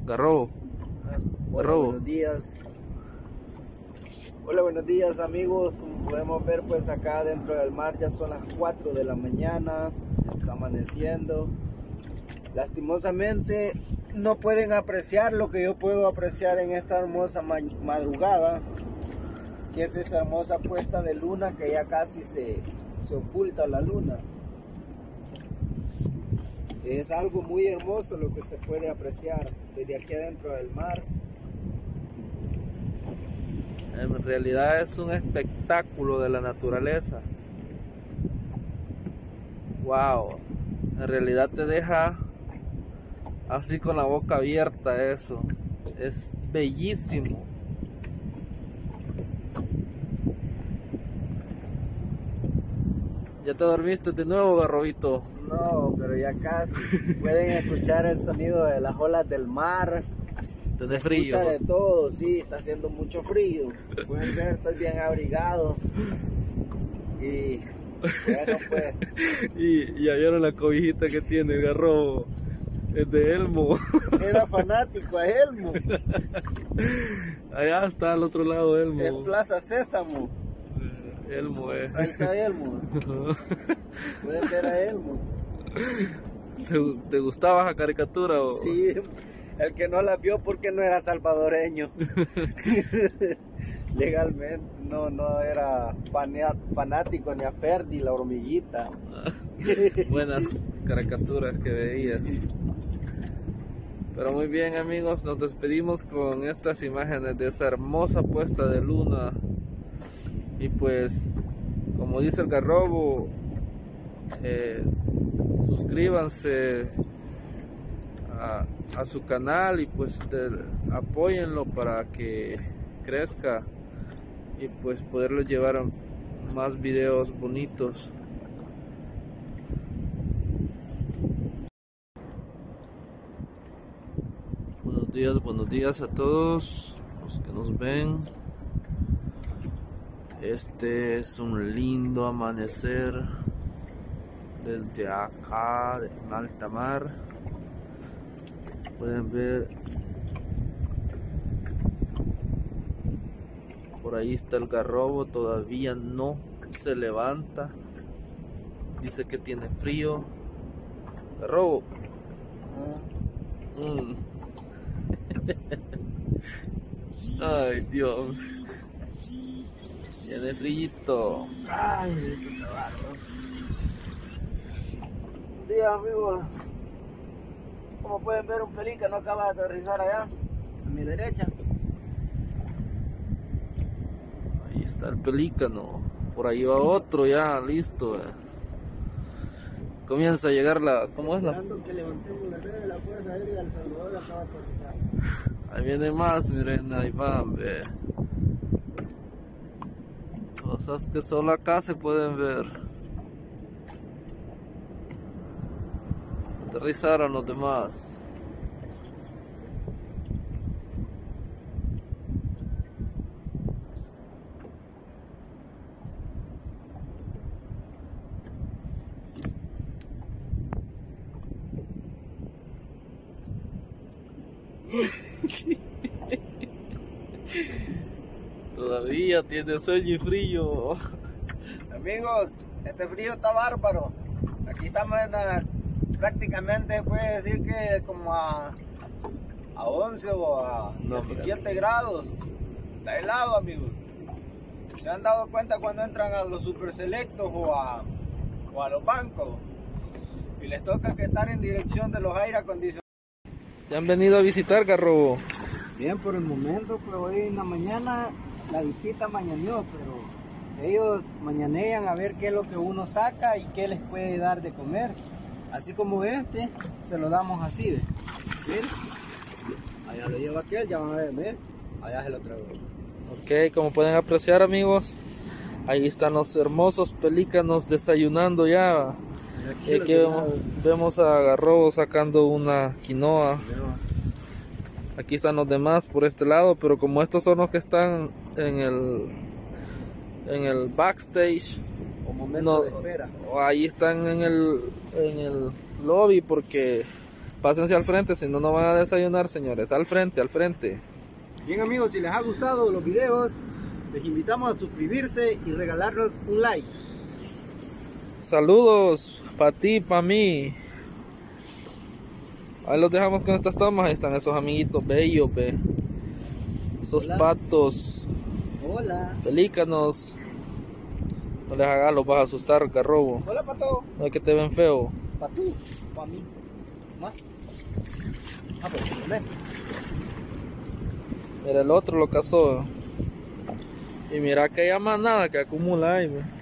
Garrobo. Hola, buenos días. Hola, buenos días amigos. Como podemos ver, pues acá dentro del mar ya son las 4 de la mañana. Está amaneciendo. Lastimosamente no pueden apreciar lo que yo puedo apreciar en esta hermosa madrugada, que es esa hermosa puesta de luna que ya casi se oculta la luna. Es algo muy hermoso lo que se puede apreciar desde aquí adentro del mar. En realidad es un espectáculo de la naturaleza. Wow, en realidad te deja así con la boca abierta eso. Es bellísimo. ¿Ya te dormiste de nuevo, Garrobito? No, pero ya casi. Pueden escuchar el sonido de las olas del mar. ¿Tiene frío? Escucha de todo, sí, está haciendo mucho frío. Pueden ver, estoy bien abrigado. Y bueno, pues. Y ya vieron la cobijita que tiene el Garrobo. Es de Elmo. Era fanático a Elmo. Allá está al otro lado Elmo. En Plaza Sésamo. Elmo Ahí está Elmo. Pueden ver a Elmo. ¿Te gustaba esa caricatura? O? Sí, el que no la vio porque no era salvadoreño. Legalmente no era fanático ni a Ferdi, la hormiguita. Buenas caricaturas que veías. Pero muy bien amigos, nos despedimos con estas imágenes de esa hermosa puesta de luna. Y pues, como dice el Garrobo, suscríbanse a su canal y pues apóyenlo para que crezca y pues poderles llevar más videos bonitos. Buenos días a todos los que nos ven. Este es un lindo amanecer desde acá en alta mar. Pueden ver, por ahí está el Garrobo, todavía no se levanta, dice que tiene frío. Garrobo. Ay Dios, tiene frillito. Ay, qué bárbaro. Buen día amigos. Como pueden ver, un pelícano acaba de aterrizar allá a mi derecha. Ahí está el pelícano. Por ahí va otro ya, listo. Comienza a llegar la... ¿Cómo es la? Esperando que levantemos la red de la Fuerza Aérea de El Salvador, acaba de aterrizar. Ahí viene más, miren, ahí van, ve. Cosas que solo acá se pueden ver. Aterrizaron los demás. Todavía tiene sueño y frío. Amigos, este frío está bárbaro. Aquí estamos prácticamente, puede decir que como a 11 o a 17 grados. Está helado, amigos. ¿Se han dado cuenta cuando entran a los super selectos o a los bancos? Y les toca que estar en dirección de los aire acondicionados. ¿Te han venido a visitar, Garrobo? Bien, por el momento, pues hoy en la mañana la visita mañaneó, pero ellos mañanean a ver qué es lo que uno saca y qué les puede dar de comer. Así como este, se lo damos así, ¿ves? Miren, allá lo lleva aquel, ya van a ver, ¿ves? Allá se lo traigo. Ok, como pueden apreciar amigos, ahí están los hermosos pelícanos desayunando ya. Y aquí vemos a Garrobo sacando una quinoa. Aquí están los demás por este lado, pero como estos son los que están en el backstage, o momento de espera, ahí están en el lobby porque Pásense al frente, si no, no van a desayunar, señores. Al frente, al frente. Bien, amigos, si les ha gustado los videos, les invitamos a suscribirse y regalarnos un like. Saludos para ti, para mí. Ahí los dejamos con estas tomas. Ahí están esos amiguitos bellos, ve. Esos Hola. patos. Hola. Pelícanos. No les hagas, los vas a asustar, garrobo. Hola, pato. No es que te ven feo. ¿Para tú? ¿Para mí? ¿Más? Ah, pues, ven. Mira, el otro lo cazó. Y mira que hay manada que acumula ahí, ve.